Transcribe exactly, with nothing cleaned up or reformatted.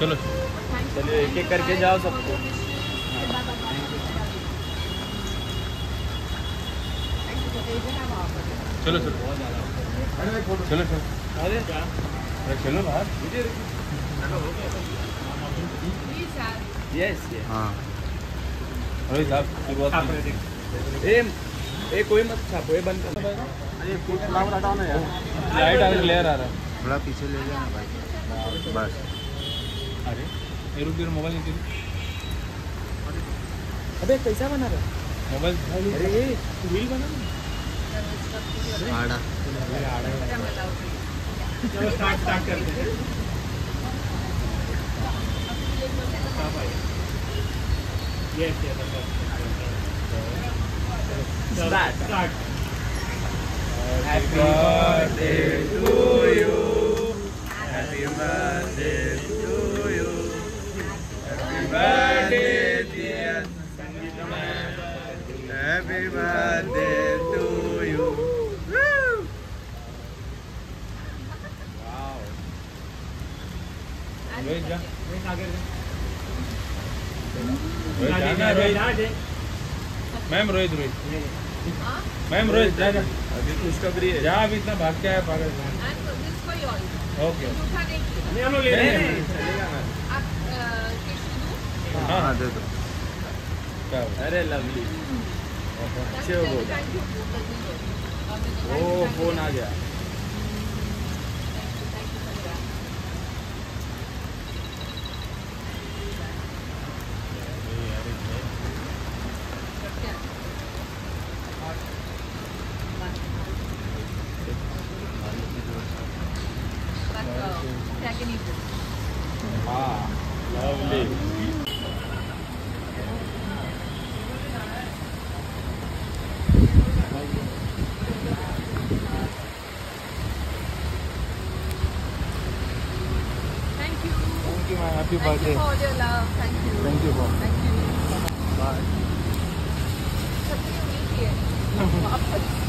चलो चलिए एक एक करके जाओ सबको। चलो चलो चलो चलो अरे चलो बाहर। यस हाँ अरे साहब शुरुआत ए ए कोई मत छापो, ये बंद कर। अरे फ्लावर हटाओ ना यार, लाइट आ लेयर आ रहा है। थोड़ा पीछे ले जाना भाई बस। अरे ये रुक जरा, मोबाइल नीचे। अबे कैसा बना रहा मोबाइल। अरे ये रील बना आड़ा चलो स्टार्ट स्टार्ट करते हैं। Yes yes start start. Happy birthday to you, happy birthday to you, happy birthday dear Sangeeta, happy birthday to you. Rohit जा, रोहित आगे रोहित जाना है, रोहित। मैम रोहित रोहित मैम रोहित जा जा, अभी खुशखबरी है। जा अभी इतना भाग के आया पागल। ओके नहीं हम लोग ले रहे हैं, चलेगा ना। हाँ हाँ दे दो। क्या हुआ? अरे लवली, अच्छे हो बहुत। ओ फोन आ गया। हाँ lovely. Thank you, my happy Thank birthday. you for all your love. Thank you. Thank you for. Thank you. Bye. सबकी उम्मीद ही है।